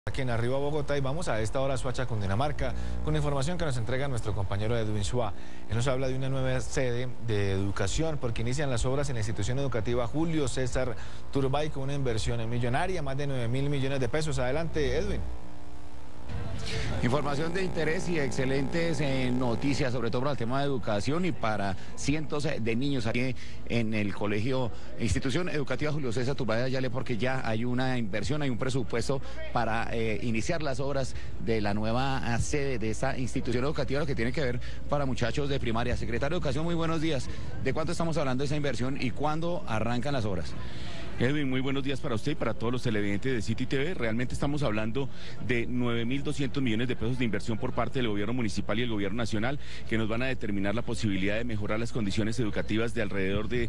Aquí en Arriba Bogotá, y vamos a esta hora a Soacha, Cundinamarca, con información que nos entrega nuestro compañero Edwin Suá. Él nos habla de una nueva sede de educación porque inician las obras en la institución educativa Julio César Turbay con una inversión millonaria, más de 9.000 millones de pesos. Adelante, Edwin. Información de interés y excelentes noticias, sobre todo para el tema de educación y para cientos de niños aquí en el colegio, institución educativa Julio César Turbay Ayala, porque ya hay una inversión, hay un presupuesto para iniciar las obras de la nueva sede de esta institución educativa, lo que tiene que ver para muchachos de primaria. Secretario de Educación, muy buenos días. ¿De cuánto estamos hablando de esa inversión y cuándo arrancan las obras? Edwin, muy buenos días para usted y para todos los televidentes de City TV. Realmente estamos hablando de 9.200 millones de pesos de inversión por parte del gobierno municipal y el gobierno nacional, que nos van a determinar la posibilidad de mejorar las condiciones educativas de alrededor de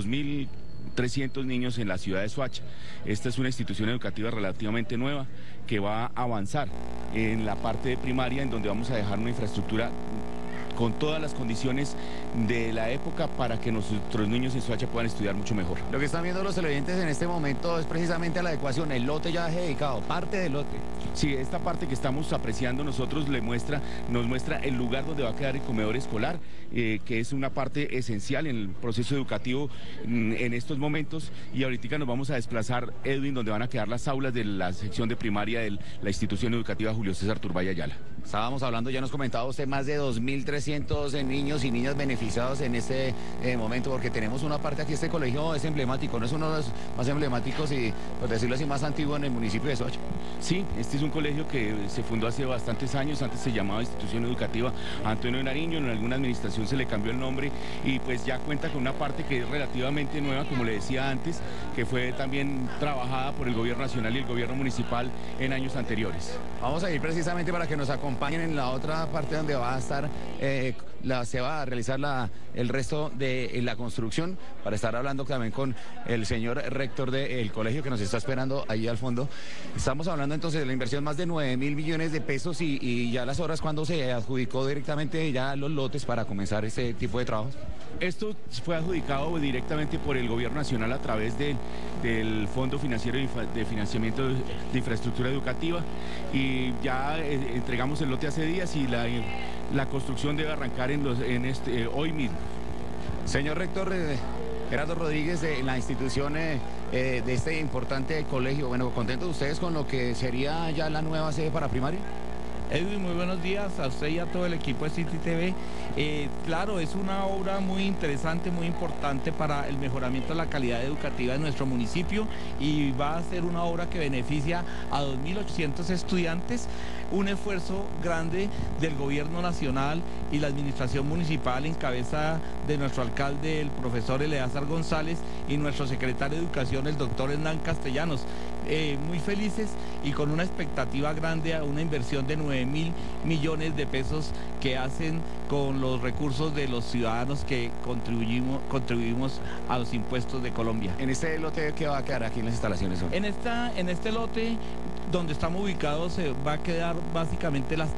2.300 niños en la ciudad de Soacha. Esta es una institución educativa relativamente nueva que va a avanzar en la parte de primaria, en donde vamos a dejar una infraestructura con todas las condiciones de la época para que nuestros niños en Soacha puedan estudiar mucho mejor. Lo que están viendo los televidentes en este momento es precisamente a la adecuación. El lote ya es dedicado, parte del lote. Sí, esta parte que estamos apreciando nosotros nos muestra el lugar donde va a quedar el comedor escolar, que es una parte esencial en el proceso educativo en estos momentos. Y ahorita nos vamos a desplazar, Edwin, donde van a quedar las aulas de la sección de primaria de la institución educativa Julio César Turbay Ayala. Estábamos hablando, ya nos comentaba usted, más de 2.300 niños y niñas beneficiados en este momento, porque tenemos una parte aquí, este colegio es emblemático, no es uno de los más emblemáticos y, por decirlo así, más antiguo en el municipio de Soacha. Sí, este es un colegio que se fundó hace bastantes años, antes se llamaba Institución Educativa Antonio Nariño, en alguna administración se le cambió el nombre y pues ya cuenta con una parte que es relativamente nueva, como le decía antes, que fue también trabajada por el gobierno nacional y el gobierno municipal en años anteriores. Vamos a ir precisamente para que nos acompañen en la otra parte donde va a estar, se va a realizar el resto de la construcción, para estar hablando también con el señor rector del colegio que nos está esperando ahí al fondo. Estamos hablando entonces de la inversión más de 9.000 millones de pesos y ya las obras, cuando se adjudicó directamente ya los lotes para comenzar este tipo de trabajos. Esto fue adjudicado directamente por el gobierno nacional a través del Fondo Financiero de Financiamiento de Infraestructura Educativa, y ya entregamos el lote hace días y la construcción debe arrancar hoy mismo. Señor rector, Gerardo Rodríguez, de la institución de este importante colegio, bueno, ¿contentos ustedes con lo que sería ya la nueva sede para primaria? Edwin, muy buenos días a usted y a todo el equipo de City TV. Claro, es una obra muy interesante, muy importante para el mejoramiento de la calidad educativa de nuestro municipio, y va a ser una obra que beneficia a 2.800 estudiantes, un esfuerzo grande del gobierno nacional y la administración municipal en cabeza de nuestro alcalde, el profesor Eleazar González, y nuestro secretario de Educación, el doctor Hernán Castellanos. Muy felices y con una expectativa grande a una inversión de 9.000 millones de pesos que hacen con los recursos de los ciudadanos que contribuimos a los impuestos de Colombia. ¿En este lote qué va a quedar aquí en las instalaciones? En este lote donde estamos ubicados se va a quedar básicamente las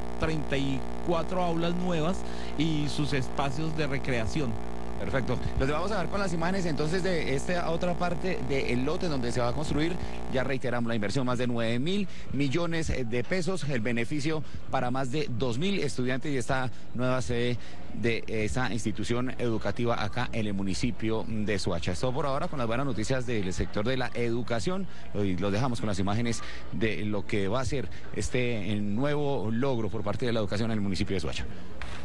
34 aulas nuevas y sus espacios de recreación. Perfecto. Los vamos a ver con las imágenes entonces de esta otra parte del lote donde se va a construir. Ya reiteramos la inversión, más de 9.000 millones de pesos, el beneficio para más de 2.000 estudiantes y esta nueva sede de esa institución educativa acá en el municipio de Soacha. Esto por ahora con las buenas noticias del sector de la educación. Los dejamos con las imágenes de lo que va a ser este nuevo logro por parte de la educación en el municipio de Soacha.